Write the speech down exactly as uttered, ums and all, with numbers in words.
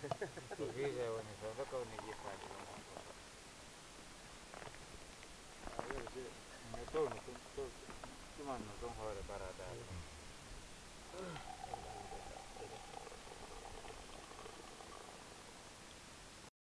Tukiza его не только он не ехать. А я же Не то, не то,